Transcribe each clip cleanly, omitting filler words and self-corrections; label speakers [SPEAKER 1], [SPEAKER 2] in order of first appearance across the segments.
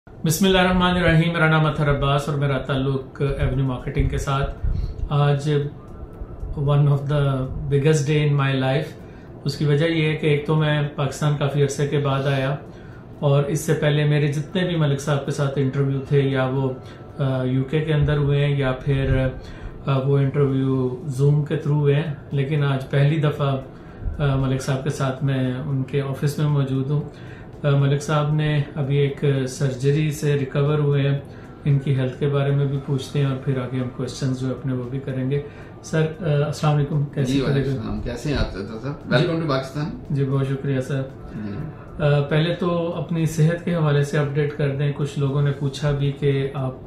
[SPEAKER 1] बिस्मिल्लाहिर्रहमानिर्रहीम। मेरा नाम अतहर अब्बास और मेरा ताल्लुक एवेन्यू मार्केटिंग के साथ। आज one of the biggest day in my life. उसकी वजह यह है कि एक तो मैं पाकिस्तान काफ़ी अरसे के बाद आया और इससे पहले मेरे जितने भी मलिक साहब के साथ इंटरव्यू थे, या वो यूके के अंदर हुए हैं या फिर वो इंटरव्यू जूम के थ्रू हुए हैं, लेकिन आज पहली दफ़ा मलिक साहब के साथ मैं उनके ऑफिस में मौजूद हूँ। मलिक साहब ने अभी एक सर्जरी से रिकवर हुए हैं, इनकी हेल्थ के बारे में भी पूछते हैं और फिर आगे हम क्वेश्चंस जो अपने वो भी करेंगे। सर अस्सलाम वालेकुम, कैसे
[SPEAKER 2] हैं आप सर? Welcome to Pakistan.
[SPEAKER 1] जी बहुत शुक्रिया सर। पहले तो अपनी सेहत के हवाले से अपडेट कर दें। कुछ लोगों ने पूछा भी कि आप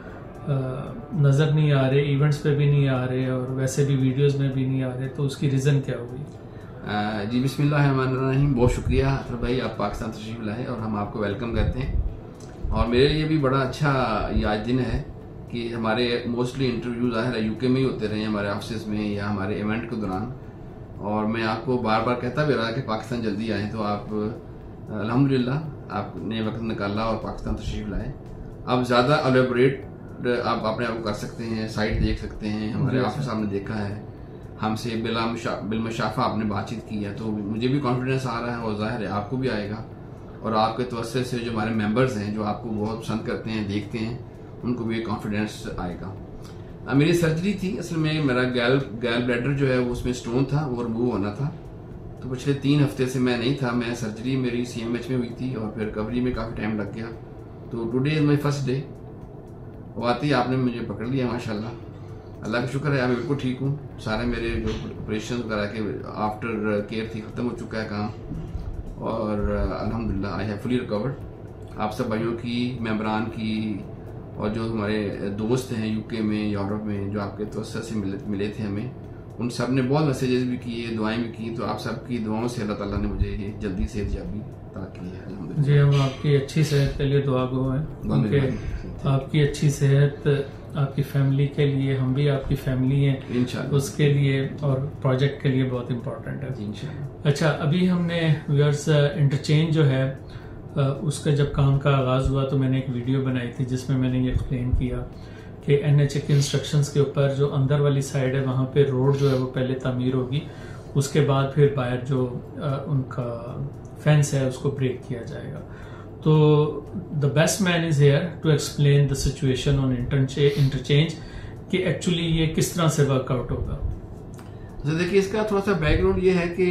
[SPEAKER 1] नज़र नहीं आ रहे, इवेंट्स पे भी नहीं आ रहे और वैसे भी वीडियोस में भी नहीं आ रहे, तो उसकी रीज़न क्या होगी?
[SPEAKER 2] जी बिस्मिल्लाहिर्रहमानिर्रहीम। बहुत शुक्रिया अतर भाई, आप पाकिस्तान तशरीफ लाए और हम आपको वेलकम करते हैं। और मेरे लिए भी बड़ा अच्छा ये आज दिन है कि हमारे मोस्टली इंटरव्यू ज़ाहिर है यूके में ही होते रहे हैं, हमारे ऑफिस में या हमारे इवेंट के दौरान। और मैं आपको बार बार कहता भी रहा कि पाकिस्तान जल्दी आए, तो आप अल्हम्दुलिल्लाह आपने वक्त निकाला और पाकिस्तान तशरीफ लाए। अब ज़्यादा एलेबोरेट आप अपने आप को कर सकते हैं, साइट देख सकते हैं, हमारे ऑफिस आपने देखा है, हमसे बिलमशाफा आपने बातचीत की है, तो मुझे भी कॉन्फिडेंस आ रहा है और जाहिर है आपको भी आएगा। और आपके तवज्जो से जो हमारे मेंबर्स हैं, जो आपको बहुत पसंद करते हैं, देखते हैं, उनको भी कॉन्फिडेंस आएगा। मेरी सर्जरी थी, असल में मेरा गैल ब्लैडर जो है वो उसमें स्टोन था, वो रिमूव होना था। तो पिछले 3 हफ्ते से मैं नहीं था, मैं सर्जरी मेरी CMH में हुई थी और फिर रिकवरी में काफ़ी टाइम लग गया। तो today is my first day. वो आती आपने मुझे पकड़ लिया माशाल्लाह, अल्लाह का शुक्र है, मैं बिल्कुल ठीक हूँ। सारे मेरे जो ऑपरेशन वगैरह के आफ्टर केयर थी ख़त्म हो चुका है काम और अल्हम्दुलिल्लाह आई हैव फुली रिकवर्ड। आप सब भाइयों की, मेंबरान की और जो हमारे दोस्त हैं यूके में, यूरोप में, जो आपके तवज्जो से मिले थे हमें, उन सब ने बहुत मैसेजेस भी किए, दुआएं भी की। तो आप सबकी दुआओं से अल्लाह ताला ने मुझे ये जल्दी सेहतयाबी अता की है अल्हम्दुलिल्लाह।
[SPEAKER 1] जी हम आपकी अच्छी सेहत के लिए दुआ गो हैं, क्योंकि आपकी अच्छी सेहत आपकी फैमिली के लिए, हम भी आपकी फैमिली हैं इंशाअल्लाह, उसके लिए और प्रोजेक्ट के लिए बहुत इम्पोर्टेंट है इंशाअल्लाह। अच्छा, अभी हमने व्यूअर्स इंटरचेंज जो है उसका जब काम का आगाज़ हुआ तो मैंने एक वीडियो बनाई थी जिसमें मैंने ये एक्सप्लेन किया कि NHA के इंस्ट्रक्शंस के ऊपर जो अंदर वाली साइड है वहाँ पे रोड जो है वो पहले तामीर होगी, उसके बाद फिर बाहर जो उनका फेंस है उसको ब्रेक किया जाएगा। तो the best man is here to explain the situation on interchange कि एक्चुअली ये किस तरह से वर्कआउट होगा।
[SPEAKER 2] तो देखिए, इसका थोड़ा सा बैकग्राउंड ये है कि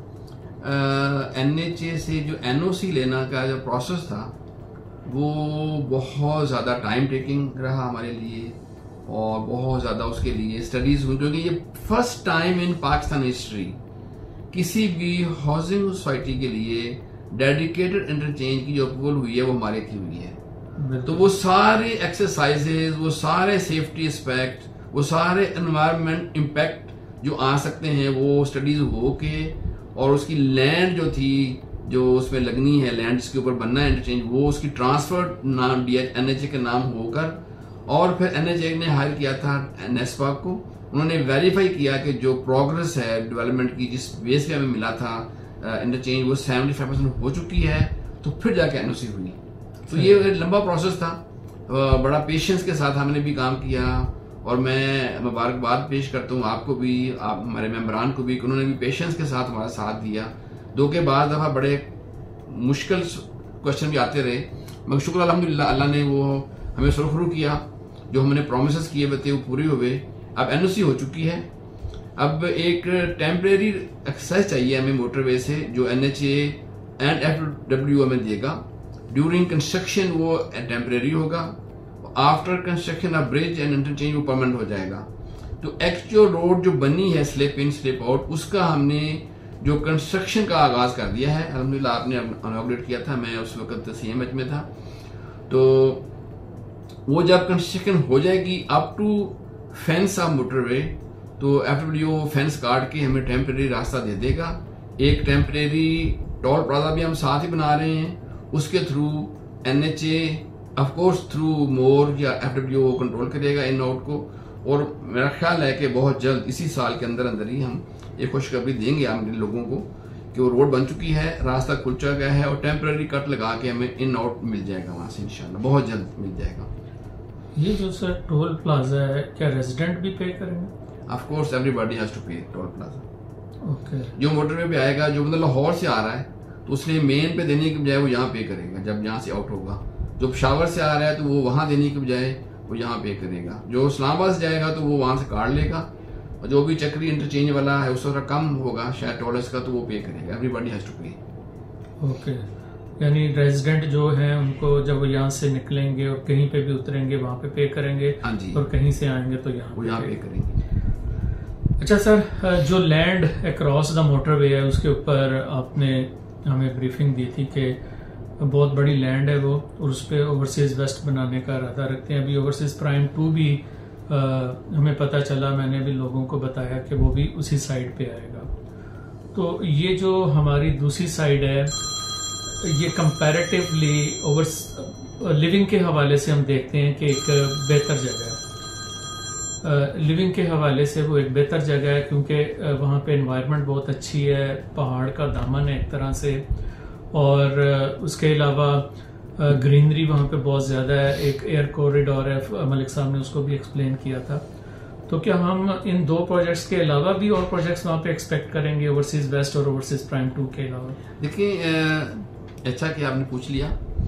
[SPEAKER 2] NHA से जो NOC लेना का जो प्रोसेस था वो बहुत ज़्यादा टाइम टेकिंग रहा हमारे लिए और बहुत ज़्यादा उसके लिए स्टडीज़ हुई, क्योंकि ये first time in Pakistan history किसी भी हाउसिंग सोसाइटी के लिए डेडिकेटेड इंटरचेंज की जो अप्रूवल हुई है वो हमारे थी हुई है। तो वो सारे एक्सरसाइजेज, वो सारे सेफ्टी एस्पेक्ट, वो सारे एनवायरनमेंट इम्पैक्ट जो आ सकते हैं वो स्टडीज हो के, और उसकी लैंड जो थी जो उसमें लगनी है, लैंड जिसके ऊपर बनना है इंटरचेंज, वो उसकी ट्रांसफर नाम NHA के नाम होकर, और फिर NHA ने हायर किया था NESPAC को। उन्होंने वेरीफाई किया कि जो प्रोग्रेस है डेवलपमेंट की, जिस बेस पे हमें मिला था इंटरचेंज, वो 75% हो चुकी है, तो फिर जाके NOC हुई। तो ये लंबा प्रोसेस था, बड़ा पेशेंस के साथ हमने भी काम किया और मैं मुबारकबाद पेश करता हूँ आपको भी, आप हमारे मेंबरान को भी, उन्होंने भी पेशेंस के साथ हमारा साथ दिया। दो के बाद दफ़ा बड़े मुश्किल क्वेश्चन भी आते रहे, मगर शुक्र अल्हम्दुलिल्लाह अल्लाह ने वो हमें सुरखरू किया, जो हमने प्रोमिस किए थे वो पूरे हुए। अब NOC हो चुकी है। अब एक टेम्परेरी एक्सरसाइज चाहिए हमें मोटरवे से, जो NHA एंड FW हमें देगा। ड्यूरिंग कंस्ट्रक्शन वो टेम्परेरी होगा, after construction of bridge and interchange वो परमानेंट हो जाएगा। तो एक्चुअल रोड जो बनी है स्लिप इन स्लिप आउट, उसका हमने जो कंस्ट्रक्शन का आगाज कर दिया है अल्हम्दुलिल्लाह। आपने इनॉग्रेट किया था, मैं उस वक्त CMH में था। तो वो जब कंस्ट्रक्शन हो जाएगी up to fence of motorway, तो FW फेंस काट के हमें टेम्परेरी रास्ता दे देगा। एक टेम्परेरी टोल प्लाजा भी हम साथ ही बना रहे हैं, उसके through NHA of course through more या FW कंट्रोल करेगा इन आउट को। और मेरा ख्याल है कि बहुत जल्द इसी साल के अंदर अंदर ही हम एक खुशखबरी देंगे हम लोगों को कि वो रोड बन चुकी है, रास्ता खुल चुका है और टेम्पररी कट लगा के हमें इन आउट मिल जाएगा वहां से इंशाल्लाह, बहुत जल्द मिल जाएगा।
[SPEAKER 1] ये जो सर टोल प्लाजा है, क्या रेजिडेंट भी पे करेंगे?
[SPEAKER 2] Of course everybody has to pay toll plaza.
[SPEAKER 1] Okay.
[SPEAKER 2] जो मोटरवे पे आएगा, जो मतलब लाहौर से आ रहा है तो उसने मेन पे देने के बजाय वो यहाँ पे करेगा जब यहाँ से आउट होगा। जो पेशावर से आ रहा है तो वो वहां देने के बजाय वो यहाँ पे करेगा। जो इस्लामाबाद से जाएगा तो वो वहां से काट लेगा, और जो भी चक्री इंटरचेंज वाला है उससे थोड़ा कम होगा शायद टोलर्स का, तो वो पे करेगा। Everybody has to pay.
[SPEAKER 1] Okay, यानी रेजिडेंट जो हैं उनको जब वो यहाँ से निकलेंगे और कहीं पे भी उतरेंगे वहाँ पे करेंगे।
[SPEAKER 2] हाँ जी।
[SPEAKER 1] और कहीं से आएंगे तो यहाँ
[SPEAKER 2] पे करेंगे।
[SPEAKER 1] अच्छा सर, जो लैंड अक्रॉस द मोटरवे है उसके ऊपर आपने हमें ब्रीफिंग दी थी कि बहुत बड़ी लैंड है वो, और उस पर ओवरसीज वेस्ट बनाने का इरादा रखते हैं। अभी ओवरसीज प्राइम 2 भी हमें पता चला, मैंने भी लोगों को बताया कि वो भी उसी साइड पे आएगा। तो ये जो हमारी दूसरी साइड है, ये कंपैरेटिवली ओवर लिविंग के हवाले से हम देखते हैं कि एक बेहतर जगह है। लिविंग के हवाले से वो एक बेहतर जगह है क्योंकि वहाँ पे एनवायरनमेंट बहुत अच्छी है, पहाड़ का दामन है एक तरह से, और उसके अलावा ग्रीनरी वहाँ पे बहुत ज़्यादा है। एक एयर कॉरिडोर है, मलिक साहब ने उसको भी एक्सप्लेन किया था। तो क्या हम इन 2 प्रोजेक्ट्स के अलावा भी और प्रोजेक्ट्स वहाँ पे एक्सपेक्ट करेंगे, ओवरसीज वेस्ट और ओवरसीज प्राइम 2 के अलावा?
[SPEAKER 2] देखिए, अच्छा कि आपने पूछ लिया।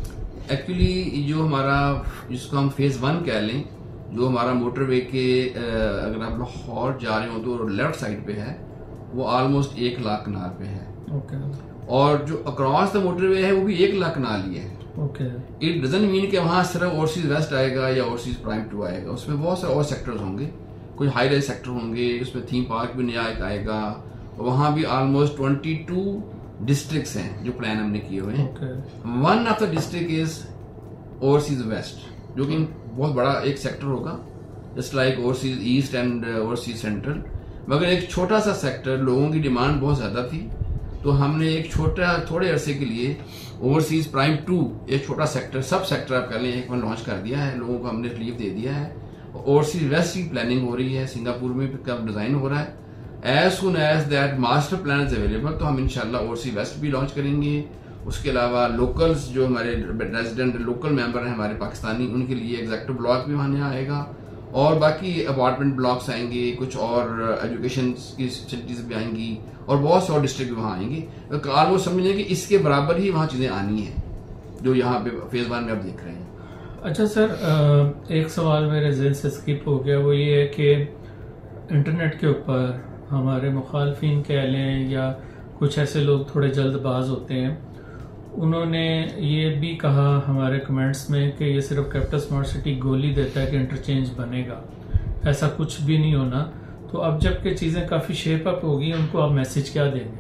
[SPEAKER 2] एक्चुअली जो हमारा, जिसको हम फेज 1 कह लें, जो हमारा मोटरवे के अगर आप लाहौर जा रहे हो तो लेफ्ट साइड पे है, वो ऑलमोस्ट 1 लाख कनाल पे है।
[SPEAKER 1] ओके।
[SPEAKER 2] और जो अक्रॉस द मोटरवे है वो भी 1 लाख कनाल ही है।
[SPEAKER 1] ओके।
[SPEAKER 2] इट डजंट मीन कि वहां सिर्फ ओवरसीज वेस्ट आएगा या ओवरसीज प्राइम 2 आएगा। उसमें बहुत सारे और सेक्टर्स होंगे, कुछ हाई राइज सेक्टर होंगे, उसमें थीम पार्क भी नया एक आएगा, और वहां भी ऑलमोस्ट 22 डिस्ट्रिक्ट्स हैं जो प्लान हमने किए हुए हैं। One of the district is overseas west, जो कि बहुत बड़ा एक सेक्टर होगा, just like overseas east and overseas central. मगर एक छोटा सा सेक्टर, लोगों की डिमांड बहुत ज्यादा थी, तो हमने एक छोटा थोड़े अरसे के लिए ओवरसीज प्राइम 2 एक छोटा सेक्टर, सब सेक्टर आप कह लें, एक बार लॉन्च कर दिया है, लोगों को हमने रिलीफ दे दिया है। ओवरसीज वेस्ट की प्लानिंग हो रही है, सिंगापुर में कब डिजाइन हो रहा है। As soon as that master plan is available तो हम इंशाल्लाह ओवरसीज वेस्ट भी लॉन्च करेंगे। उसके अलावा लोकल्स जो हमारे रेजिडेंट लोकल मेंबर हैं हमारे पाकिस्तानी, उनके लिए एग्जेक्टिव ब्लॉक भी वहां आएगा, और बाकी अपार्टमेंट ब्लॉक्स आएंगे, कुछ और एजुकेशन की फैसिलिटीज भी आएंगी, और बहुत से और डिस्ट्रिक्ट भी वहां आएंगे। वो समझें कि इसके बराबर ही वहां चीजें आनी है जो यहाँ पे फेज 1 में आप देख रहे हैं।
[SPEAKER 1] अच्छा सर, एक सवाल मेरे ज़हन से स्किप हो गया, वो ये है कि इंटरनेट के ऊपर हमारे मुखालफिन कह लें या कुछ ऐसे लोग थोड़े जल्दबाज होते हैं, उन्होंने ये भी कहा हमारे कमेंट्स में कि ये सिर्फ कैपिटल स्मार्ट सिटी गोली देता है कि इंटरचेंज बनेगा, ऐसा कुछ भी नहीं होना। तो अब जबकि चीज़ें काफ़ी शेप अप होगी, उनको आप मैसेज क्या देंगे?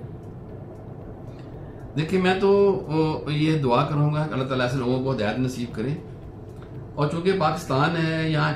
[SPEAKER 2] देखिए, मैं तो ये दुआ करूंगा कि अल्लाह ताला ऐसे लोगों को हिदायत नसीब करे, और चूंकि पाकिस्तान है, यहाँ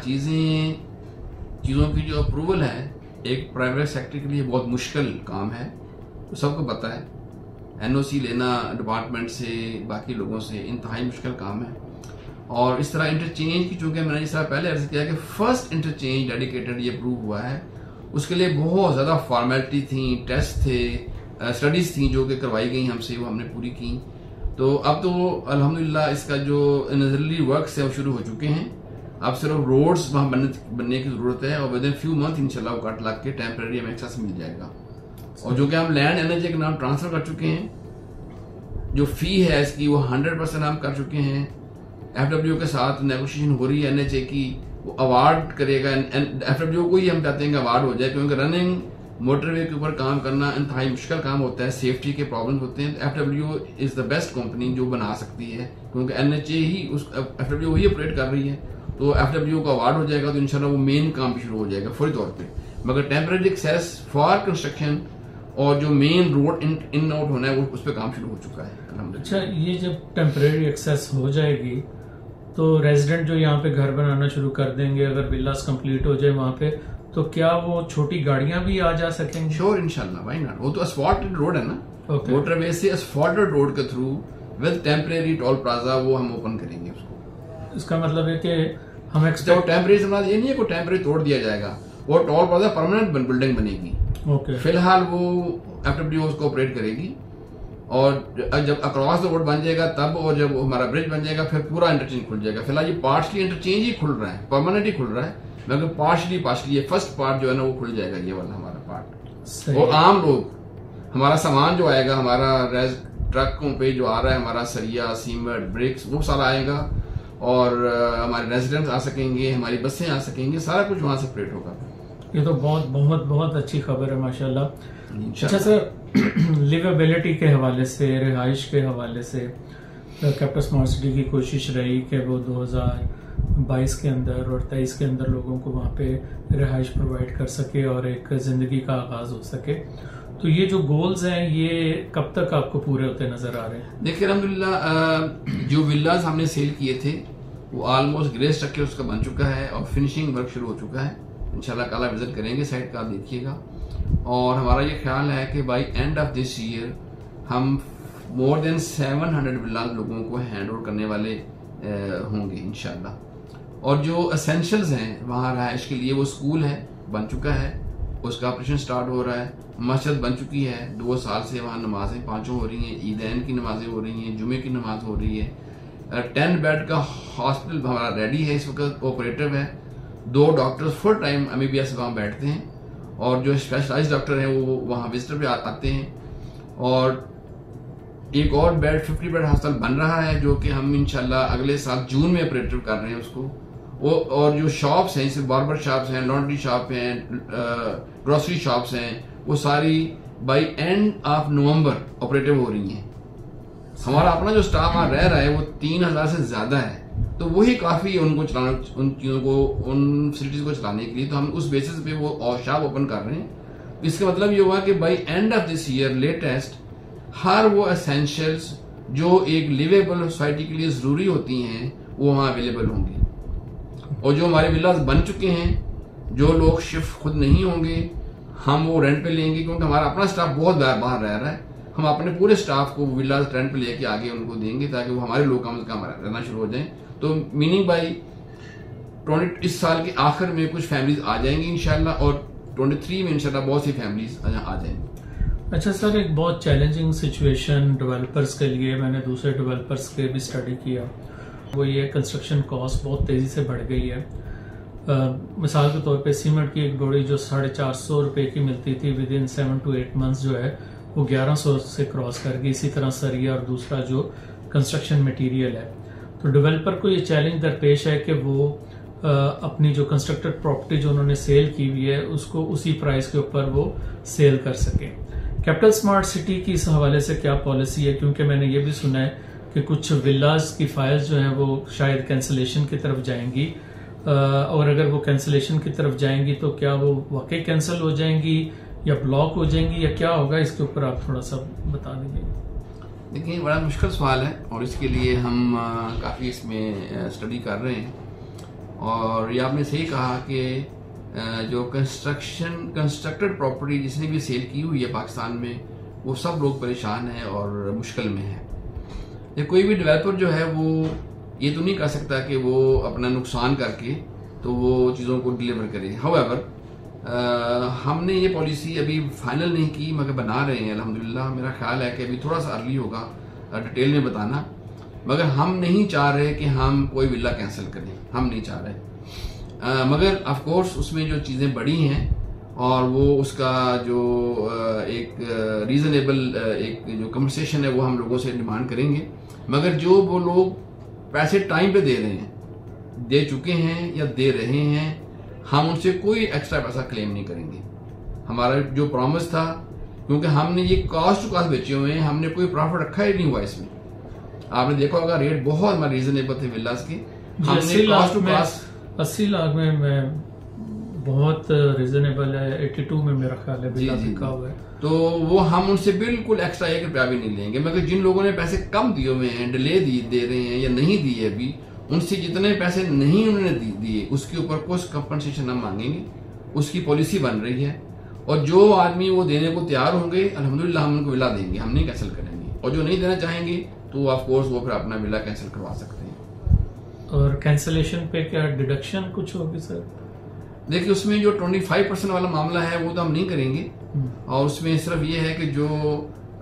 [SPEAKER 2] चीज़ों की जो अप्रूवल है एक प्राइवेट सेक्टर के लिए बहुत मुश्किल काम है, तो सबको पता है। एनओसी लेना डिपार्टमेंट से, बाकी लोगों से इंतहाई मुश्किल काम है। और इस तरह इंटरचेंज की, चूंकि मैंने इस तरह पहले अर्ज किया कि फर्स्ट इंटरचेंज डेडिकेटेड ये अप्रूव हुआ है, उसके लिए बहुत ज़्यादा फॉर्मेलिटी थी, टेस्ट थे, स्टडीज थी जो कि करवाई गई हमसे, वो हमने पूरी की। तो अब तो अल्हम्दुलिल्लाह इसका जो नजरली वर्क है वो शुरू हो चुके हैं। अब सिर्फ रोड्स वहाँ बनने की जरूरत है, और विद इन फ्यू मंथ इंशाल्लाह वो कट लग के टेम्परेरी हमें एक्सेस मिल जाएगा। और जो कि हम लैंड एनर्जी के नाम ट्रांसफर कर चुके हैं, जो फी है इसकी वो 100% हम कर चुके हैं। एफडब्ल्यू के साथ नेगोशिएशन हो रही है एनएचए की, वो अवार्ड करेगा। एफडब्ल्यू को ही हम चाहते हैं कि अवार्ड हो जाए, क्योंकि रनिंग मोटरवे के ऊपर काम करना इंतहाई मुश्किल काम होता है, सेफ्टी के प्रॉब्लम होते हैं। FW is the best company जो बना सकती है, क्योंकि एनएचए ही एफडब्ल्यू ही ऑपरेट कर रही है। तो एफडब्ल्यू को अवार्ड हो जाएगा तो इंशाल्लाह वो मेन काम भी शुरू हो जाएगा फौरी तौर पे। मगर टेम्परेरी एक्सेस फॉर कंस्ट्रक्शन और जो मेन रोड इन आउट होना है वो उस पर काम शुरू हो चुका है।
[SPEAKER 1] अच्छा, ये जब टेम्परेरी एक्सेस हो जाएगी तो रेजिडेंट जो यहाँ पे घर बनाना शुरू कर देंगे, अगर विलास कंप्लीट हो जाए वहाँ पे, तो क्या वो छोटी गाड़ियां भी आ जा सकेंगी?
[SPEAKER 2] श्योर, इंशाल्लाह, व्हाई नॉट। वो तो असफॉल्टेड रोड है ना, मोटरवे से असफॉल्टेड रोड के through with temporary toll plaza वो हम ओपन करेंगे उसको।
[SPEAKER 1] इसका मतलब है कि हम
[SPEAKER 2] एक्सपेक्ट टेम्परेरी से ये नहीं है कोई टेम्परेरी तोड़ दिया जाएगा, वो टोल प्लाजा परमानेंट बिल्डिंग बनेगी।
[SPEAKER 1] ओके।
[SPEAKER 2] फिलहाल वो एफडब्ल्यू उसको ऑपरेट करेगी, और जब अक्रॉस द रोड बन जाएगा तब, और जब हमारा ब्रिज बन जाएगा फिर पूरा इंटरचेंज खुल जाएगा। फिलहाल ये पार्शली इंटरचेंज ही खुल रहा है, परमानेंट ही खुल रहा है, मगर पार्शली ये फर्स्ट पार्ट जो है ना वो खुल जाएगा, ये वाला हमारा पार्ट। और आम लोग, हमारा सामान जो आएगा, हमारा ट्रकों पे जो आ रहा है, हमारा सरिया, सीमेंट, ब्रिक्स, वो सारा आएगा, और हमारे रेजिडेंट्स आ सकेंगे, हमारी बसें आ सकेंगी, सारा कुछ वहां से ऑपरेट होगा।
[SPEAKER 1] ये तो बहुत बहुत बहुत अच्छी खबर है माशाल्लाह। अच्छा सर, लिवेबिलिटी के हवाले से, रिहाइश के हवाले से कैपिटल स्मार्ट सिटी की कोशिश रही कि वो 2022 के अंदर और 23 के अंदर लोगों को वहाँ पे रिहाइश प्रोवाइड कर सके और एक ज़िंदगी का आगाज़ हो सके। तो ये जो गोल्स हैं ये कब तक आपको पूरे होते नजर आ रहे हैं?
[SPEAKER 2] देखिए अल्हम्दुलिल्लाह जो विल्लाज हमने सेल किए थे वो ऑलमोस्ट ग्रे स्ट्रक्चर उसका बन चुका है और फिनिशिंग वर्क शुरू हो चुका है। इंशाल्लाह कल विजिट करेंगे साइट का, आप देखिएगा। और हमारा ये ख्याल है कि by end of this year हम मोर देन 700 विल्लाज लोगों को हैंड ओवर करने वाले होंगे इंशाल्लाह। और जो एसेंशियल्स हैं वहाँ रहायश के लिए, वो स्कूल है बन चुका है, उसका ऑपरेशन स्टार्ट हो रहा है, मस्जिद बन चुकी है, 2 साल से वहाँ नमाजें 5 हो रही हैं, ईदैन की नमाजें हो रही हैं, जुमे की नमाज हो रही है, 10 बेड का हॉस्पिटल हमारा रेडी है, इस वक्त ऑपरेटिव है, 2 डॉक्टर्स फुल टाइम MBBS वहाँ बैठते हैं, और जो स्पेशलाइज्ड डॉक्टर हैं वो वहाँ विजिटर पे आते हैं। और एक और 50 बेड हॉस्पिटल बन रहा है जो कि हम इंशाल्लाह अगले साल जून में ऑपरेटिव कर रहे हैं उसको। वो और जो शॉप्स हैं, जैसे बार्बर शॉप्स हैं, लॉन्ड्री शॉप हैं, ग्रोसरी शॉप्स हैं, वो सारी by end of November operative हो रही हैं। हमारा अपना जो स्टाफ वहाँ रह रहा है वो 3000 से ज्यादा है, तो वही काफी है उनको चलाना, उन चीजों को, उन फैसिलिटीज को चलाने के लिए। तो हम उस बेसिस पे वो और शॉप ओपन कर रहे हैं। इसका मतलब ये हुआ कि by end of this year latest हर वो एसेंशियल्स जो एक लिवेबल सोसाइटी के लिए जरूरी होती हैं वो वहाँ अवेलेबल होंगी। और जो हमारे विलास बन चुके हैं, जो लोग शिफ्ट खुद नहीं होंगे, हम वो रेंट पे लेंगे, क्योंकि हमारा अपना स्टाफ बहुत बाहर रह रहा है। हम अपने पूरे स्टाफ को विलास रेंट पे लेके आगे उनको देंगे ताकि वो हमारे लोग कम से कम रहना शुरू हो जाए। तो मीनिंग बाई इस साल के आखिर में कुछ फैमिलीज आ जाएंगी इंशाल्लाह, और 23 में इंशाल्लाह बहुत सी फैमिलीज आ जाएंगी।
[SPEAKER 1] अच्छा सर, एक बहुत चैलेंजिंग सिचुएशन डेवलपर्स के लिए, मैंने दूसरे डेवलपर्स के भी स्टडी किया, वो ये कंस्ट्रक्शन कॉस्ट बहुत तेजी से बढ़ गई है। मिसाल के तौर पे सीमेंट की एक बोरी जो 450 रुपए की मिलती थी, विद इन 7 to 8 मंथ्स जो है वो 1100 से क्रॉस कर गई। इसी तरह सरिया और दूसरा जो कंस्ट्रक्शन मटेरियल है, तो डेवलपर को ये चैलेंज दरपेश है कि वो अपनी जो कंस्ट्रक्टेड प्रॉपर्टी जो उन्होंने सेल की हुई है उसको उसी प्राइस के ऊपर वो सेल कर सके। कैपिटल स्मार्ट सिटी की इस हवाले से क्या पॉलिसी है? क्योंकि मैंने ये भी सुना है कि कुछ विलाज की फाइल्स जो हैं वो शायद कैंसिलेशन की तरफ जाएंगी, और अगर वो कैंसिलेशन की तरफ जाएंगी तो क्या वो वाकई कैंसिल हो जाएंगी या ब्लॉक हो जाएंगी या क्या होगा? इसके ऊपर आप थोड़ा सा बता दीजिए।
[SPEAKER 2] देखिए, बड़ा मुश्किल सवाल है और इसके लिए हम काफ़ी इसमें स्टडी कर रहे हैं। और ये आपने सही कहा कि जो कंस्ट्रक्टेड प्रॉपर्टी जिसने भी सेल की हुई है पाकिस्तान में, वो सब लोग परेशान हैं और मुश्किल में हैं। ये कोई भी डेवलपर जो है वो ये तो नहीं कर सकता कि वो अपना नुकसान करके तो वो चीज़ों को डिलीवर करे। हाउएवर हमने ये पॉलिसी अभी फाइनल नहीं की, मगर बना रहे हैं अल्हम्दुलिल्लाह। मेरा ख्याल है कि अभी थोड़ा सा अर्ली होगा डिटेल में बताना, मगर हम नहीं चाह रहे कि हम कोई विला कैंसिल करें, हम नहीं चाह रहे। मगर ऑफ कोर्स उसमें जो चीज़ें बड़ी हैं और वो उसका जो एक रीजनेबल एक जो कंपनसेशन है वो हम लोगों से डिमांड करेंगे। मगर जो वो लोग पैसे टाइम पे दे रहे हैं, दे चुके हैं या दे रहे हैं, हम उनसे कोई एक्स्ट्रा पैसा क्लेम नहीं करेंगे। हमारा जो प्रॉमिस था, क्योंकि हमने ये कॉस्ट टू कॉस्ट बेचे हुए हैं, हमने कोई प्रॉफिट रखा ही नहीं हुआ इसमें। आपने देखा होगा रेट बहुत हमारे रीजनेबल थे विलास के। हमने कॉस्ट टू कॉस्ट
[SPEAKER 1] 80 लाख में मैं बहुत रीजनेबल है, 82 में मेरा ख्याल है विला बिका हुआ है।
[SPEAKER 2] तो वो हम उनसे बिल्कुल एक्स्ट्रा 1 रुपया भी नहीं लेंगे। मगर जिन लोगों ने पैसे कम दिए हुए हैं, डिले दे रहे हैं या नहीं दिए अभी, उनसे जितने पैसे नहीं उन्होंने दिए उसके ऊपर कुछ कंपनसेशन हम मांगेंगे। उसकी पॉलिसी बन रही है और जो आदमी वो देने को तैयार होंगे अल्हम्दुलिल्लाह हम उनको विला देंगे, हम नहीं कैंसिल करेंगे। और जो नहीं देना चाहेंगे तो ऑफ कोर्स वो फिर अपना विला कैंसिल करवा सकते हैं।
[SPEAKER 1] और कैंसिलेशन पे क्या डिडक्शन कुछ होगी सर?
[SPEAKER 2] देखिए, उसमें जो 25% वाला मामला है वो तो हम नहीं करेंगे, और उसमें सिर्फ ये है कि जो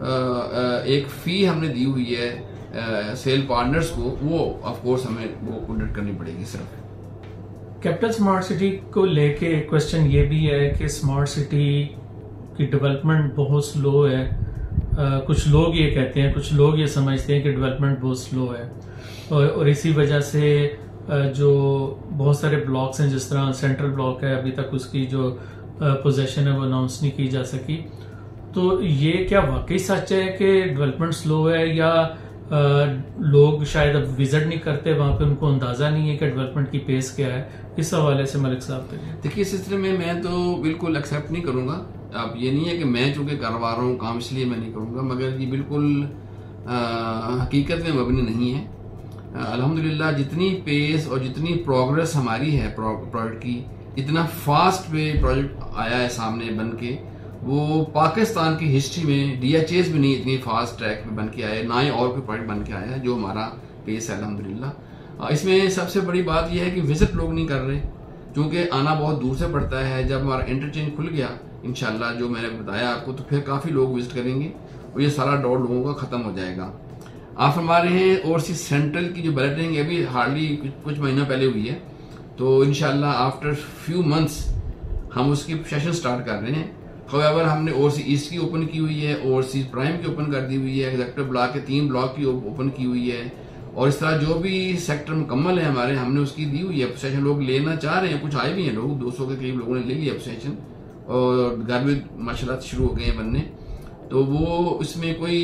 [SPEAKER 2] एक फी हमने दी हुई है सेल पार्टनर्स को, वो ऑफ कोर्स हमें वो ऑडिट करनी पड़ेगी सिर्फ।
[SPEAKER 1] कैपिटल स्मार्ट सिटी को लेके एक क्वेश्चन ये भी है कि स्मार्ट सिटी की डेवलपमेंट बहुत स्लो है। कुछ लोग ये कहते हैं, कुछ लोग ये समझते हैं कि डेवलपमेंट बहुत स्लो है, और इसी वजह से जो बहुत सारे ब्लॉक्स हैं, जिस तरह सेंट्रल ब्लॉक है, अभी तक उसकी जो पोजीशन है वो अनाउंस नहीं की जा सकी। तो ये क्या वाकई सच है कि डेवलपमेंट स्लो है, या लोग शायद अब विजिट नहीं करते वहां पे, उनको अंदाजा नहीं है कि डेवलपमेंट की पेस क्या है? इस हवाले से मलिक साहब
[SPEAKER 2] देखिए, इस सिलसिले में मैं तो बिल्कुल एक्सेप्ट नहीं करूंगा। अब ये नहीं है कि मैं चूंकि करवा रहा हूँ काम इसलिए मैं नहीं करूंगा, मगर ये बिल्कुल हकीकत में मबनी नहीं है। अल्हम्दुलिल्लाह जितनी पेस और जितनी प्रोग्रेस हमारी है प्रोजेक्ट की, इतना फास्ट पे प्रोजेक्ट आया है सामने बन के, वो पाकिस्तान की हिस्ट्री में DHAs भी नहीं इतनी फास्ट ट्रैक पे बन के आए, ना ही और कोई प्रोजेक्ट बन के आया है जो हमारा पेस है अल्हम्दुलिल्लाह। इसमें सबसे बड़ी बात यह है कि विजिट लोग नहीं कर रहे, क्योंकि आना बहुत दूर से पड़ता है। जब हमारा इंटरचेंज खुल गया इंशाल्लाह, जो मैंने बताया आपको, तो फिर काफ़ी लोग विजिट करेंगे और ये सारा दौर लोगों का ख़त्म हो जाएगा। आप हमा रहे हैं ओवरसीज सेंट्रल की जो बैलेटिंग अभी हार्डली कुछ महीना पहले हुई है, तो इंशाल्लाह आफ्टर फ्यू मंथ्स हम उसकी सेशन स्टार्ट कर रहे हैं। हाउएवर हमने ओवरसीज ईस्ट की ओपन की हुई है, ओवरसीज प्राइम की ओपन कर दी हुई है, एग्जीक्यूटिव ब्लॉक के 3 ब्लॉक की ओपन की हुई है, और इस तरह जो भी सेक्टर मुकम्मल है हमारे, हमने उसकी दी हुई है पोसेशन। लोग लेना चाह रहे हैं, कुछ आए भी हैं लोग, 200 के करीब लोगों ने ले लिया पोसेशन, और घर में माशाल्लाह शुरू हो गए हैं बनने। तो वो इसमें कोई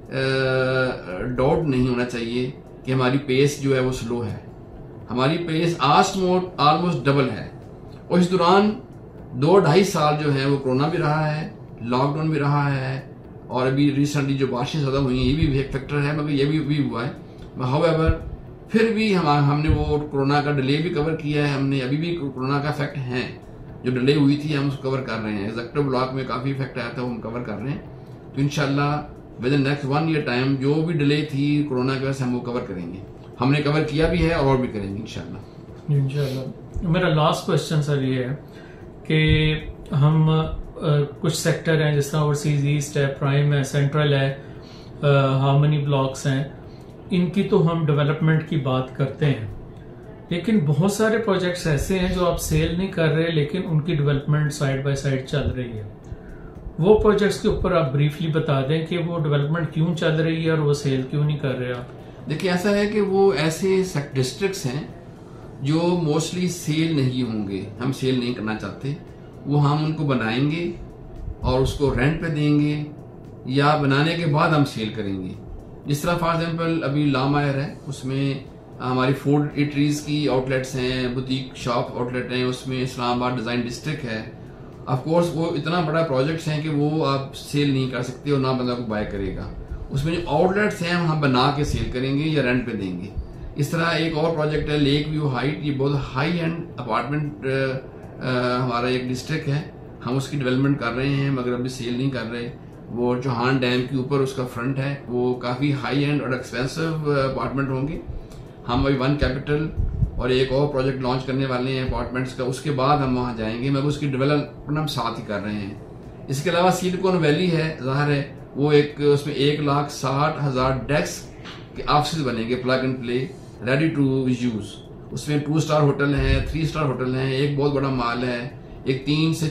[SPEAKER 2] डाउट नहीं होना चाहिए कि हमारी पेस जो है वो स्लो है। हमारी पेस ऑलमोस्ट डबल है, और इस दौरान 2-2.5 साल जो है वो कोरोना भी रहा है, लॉकडाउन भी रहा है, और अभी रिसेंटली जो बारिशें ज़्यादा हुई हैं ये भी एक फैक्टर है, मगर ये भी हुआ है। हाउएवर फिर भी हमने वो कोरोना का डिले भी कवर किया है। हमने अभी भी कोरोना का इफेक्ट है, जो डिले हुई थी हम उसको कवर कर रहे हैं। एग्जीक्यूटिव ब्लॉक में काफ़ी इफेक्ट आया था, वो हम कवर कर रहे हैं। तो इंशाल्लाह within next 1 year time जो भी डिले थी कोरोना की वजह से हम वो कवर करेंगे। हमने कवर किया भी है और भी करेंगे इंशाल्लाह।
[SPEAKER 1] मेरा लास्ट क्वेश्चन सर ये है कि हम कुछ सेक्टर हैं, जिस तरह ओवरसीज ईस्ट है, प्राइम है, सेंट्रल है, हार्मनी ब्लॉक्स हैं, इनकी तो हम डेवलपमेंट की बात करते हैं, लेकिन बहुत सारे प्रोजेक्ट्स ऐसे हैं जो आप सेल नहीं कर रहे, लेकिन उनकी डेवलपमेंट साइड बाय साइड चल रही है। वो प्रोजेक्ट्स के ऊपर आप ब्रीफली बता दें कि वो डेवलपमेंट क्यों चल रही है और वो सेल क्यों नहीं कर रहे आप?
[SPEAKER 2] देखिए, ऐसा है कि वो ऐसे डिस्ट्रिक्ट्स हैं जो मोस्टली सेल नहीं होंगे, हम सेल नहीं करना चाहते। वो हम उनको बनाएंगे और उसको रेंट पे देंगे, या बनाने के बाद हम सेल करेंगे। जिस तरह फॉर एग्जाम्पल अभी लामायर है, उसमें हमारी फूड इटरीज की आउटलेट्स हैं, बुटीक शॉप आउटलेट हैं, उसमें इस्लामाबाद डिजाइन डिस्ट्रिक्ट है। ऑफ कोर्स वो इतना बड़ा प्रोजेक्ट्स हैं कि वो आप सेल नहीं कर सकते और ना बंदा को बाय करेगा। उसमें जो आउटलेट्स हैं हम बना के सेल करेंगे या रेंट पे देंगे। इस तरह एक और प्रोजेक्ट है लेक व्यू हाइट, ये बहुत हाई एंड अपार्टमेंट हमारा एक डिस्ट्रिक्ट है, हम उसकी डेवलपमेंट कर रहे हैं मगर अभी सेल नहीं कर रहे। वो चौहान डैम के ऊपर उसका फ्रंट है, वो काफ़ी हाई एंड और एक्सपेंसिव अपार्टमेंट होंगे। हम अभी 1 कैपिटल और एक और प्रोजेक्ट लॉन्च करने वाले हैं अपार्टमेंट्स का, उसके बाद हम वहाँ जाएंगे, मगर उसकी डेवलपमेंट हम साथ ही कर रहे हैं। इसके अलावा सिलिकॉन वैली है, ज़ाहिर है वो एक, उसमें 1,60,000 डेस्क के ऑफिस बनेंगे, plug and play, ready to use. उसमें 2 स्टार होटल हैं, 3 स्टार होटल हैं, एक बहुत बड़ा मॉल है, एक 3 से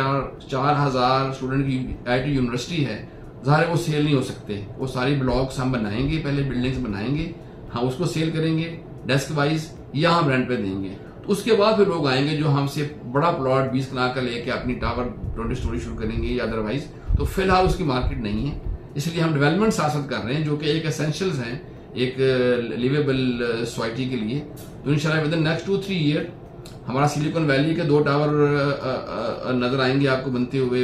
[SPEAKER 2] 4,000 स्टूडेंट की IT यूनिवर्सिटी है। ज़ाहिर है वो सेल नहीं हो सकते, वो सारी ब्लॉक्स हम बनाएंगे, पहले बिल्डिंग्स बनाएंगे, हम उसको सेल करेंगे डेस्क वाइज या हम रेंट पे देंगे। तो उसके बाद फिर लोग आएंगे जो हमसे बड़ा प्लॉट 20 कनाल का लेके अपनी टावर 20 स्टोरी शुरू करेंगे या अदरवाइज। तो फिलहाल उसकी मार्केट नहीं है, इसलिए हम डेवलपमेंट साथ कर रहे हैं जो कि एक एसेंशियल्स हैं एक लिवेबल सोसाइटी के लिए। तो इंशाल्लाह विद इन नेक्स्ट 2-3 ईयर हमारा सिलिकॉन वैली के 2 टावर नजर आएंगे आपको बनते हुए,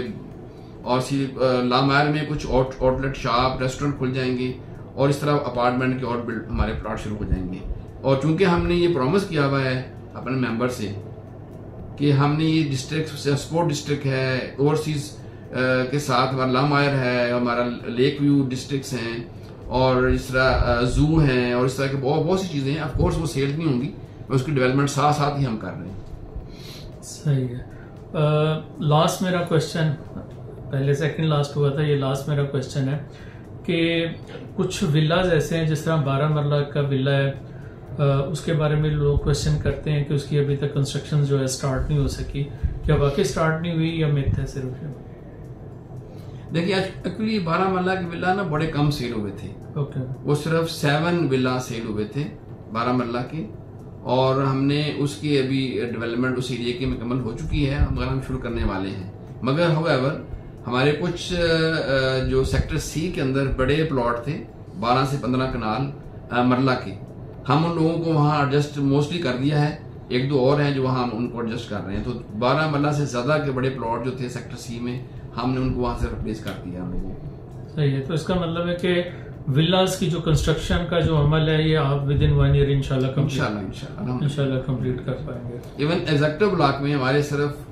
[SPEAKER 2] और लामायर में कुछ आउटलेट शॉप रेस्टोरेंट खुल जाएंगे, और इस तरह अपार्टमेंट के और हमारे प्लॉट शुरू हो जाएंगे। और चूंकि हमने ये प्रॉमिस किया हुआ है अपने मेंबर से कि हमने ये डिस्ट्रिक्ट स्पोर्ट डिस्ट्रिक्ट है, ओवरसीज के साथ हमारा लामायर है, हमारा लेक व्यू डिस्ट्रिक्ट्स हैं, और इस तरह जू हैं, और इस तरह के बहुत सी चीज़ें हैं। ऑफ कोर्स वो सेल नहीं होंगी, उसकी डेवलपमेंट साथ साथ ही हम कर रहे हैं।
[SPEAKER 1] सही है। लास्ट मेरा क्वेश्चन, पहले सेकंड लास्ट हुआ था, ये लास्ट मेरा क्वेश्चन है कि कुछ विलाज ऐसे हैं, जिस तरह 12 मरला का विला है, उसके बारे में लोग क्वेश्चन करते हैं कि उसकी अभी तक कंस्ट्रक्शन जो है स्टार्ट नहीं हो सकी। क्या वाकई स्टार्ट नहीं हुई या मिथ है सिर्फ?
[SPEAKER 2] देखिए, एक्चुअली 12 मरला के विला ना बड़े कम सेल हुए थे।
[SPEAKER 1] ओके।
[SPEAKER 2] वो सिर्फ 7 विला सेल हुए थे 12 मरला के, और हमने उसकी अभी डेवलपमेंट उस एरिया की मुकम्मल हो चुकी है, मगर हम शुरू करने वाले हैं। मगर हाउएवर हमारे कुछ जो सेक्टर सी के अंदर बड़े प्लॉट थे 12 से 15 कनाल मरला के, हम उन लोगों को वहां एडजस्ट मोस्टली कर दिया है। 1-2 और हैं जो वहां हम उनको एडजस्ट कर रहे हैं। तो 12 मरला से ज्यादा के बड़े प्लॉट जो थे सेक्टर सी में, हमने उनको वहां से रिप्लेस कर दिया हम लोगों को।
[SPEAKER 1] सही है। तो इसका मतलब है कि विलास की जो कंस्ट्रक्शन का जो अमल है ये आप विद इन 1 ईयर इंशाल्लाह कंप्लीट कर पाएंगे।
[SPEAKER 2] इवन एग्जेक्टिव ब्लॉक में हमारे सिर्फ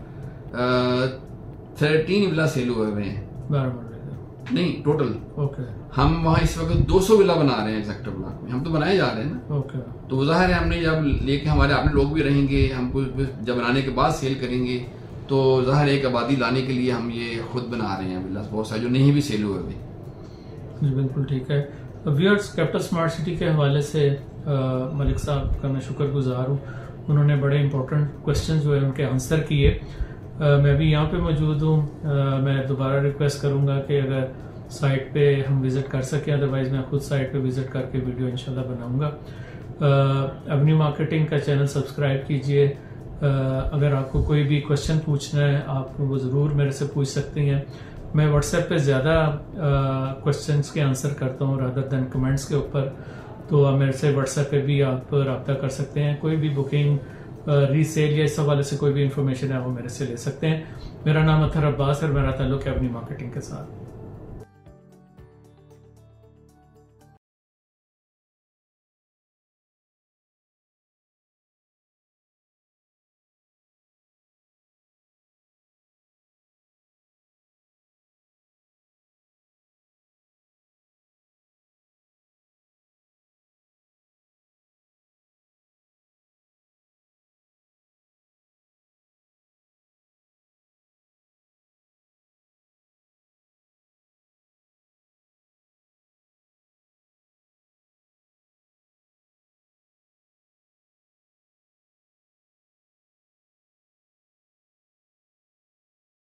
[SPEAKER 2] 13 विला सेल हुए हुए हैं।
[SPEAKER 1] 12 मरले
[SPEAKER 2] नहीं, टोटल।
[SPEAKER 1] ओके।
[SPEAKER 2] हम वहां इस वक्त 200 विला बना रहे हैं एग्जेक्टिव ब्लॉक में। हम तो बनाए जा रहे हैं ना।
[SPEAKER 1] ओके।
[SPEAKER 2] तो जाहिर है हमने जब लेके हमारे अपने लोग भी रहेंगे, हमको जब बनाने के बाद सेल करेंगे, तो जाहिर है एक आबादी लाने के लिए हम ये खुद बना रहे हैं विलास बहुत सारे जो नहीं भी सेल हुए हुए।
[SPEAKER 1] जी बिल्कुल ठीक है। व्यूअर्स, कैपिटल स्मार्ट सिटी के हवाले से मलिक साहब का मैं शुक्रगुजार हूँ। उन्होंने बड़े इंपॉर्टेंट क्वेश्चन जो है उनके आंसर किए। मैं भी यहाँ पे मौजूद हूँ। मैं दोबारा रिक्वेस्ट करूँगा कि अगर साइट पे हम विजिट कर सके, अदरवाइज मैं खुद साइट पे विजिट करके वीडियो इंशाल्लाह बनाऊंगा। एवेन्यू मार्केटिंग का चैनल सब्सक्राइब कीजिए। अगर आपको कोई भी क्वेश्चन पूछना है आप वो ज़रूर मेरे से पूछ सकते हैं। मैं व्हाट्सएप पे ज़्यादा क्वेश्चंस के आंसर करता हूँ रादर देन कमेंट्स के ऊपर, तो मेरे से व्हाट्सएप पे भी आप रब्ता कर सकते हैं। कोई भी बुकिंग, रीसेल या इस हवाले से कोई भी इंफॉर्मेशन है वो मेरे से ले सकते हैं। मेरा नाम अतहर अब्बास है और मेरा ताल्लुक है एवेन्यू मार्केटिंग के साथ।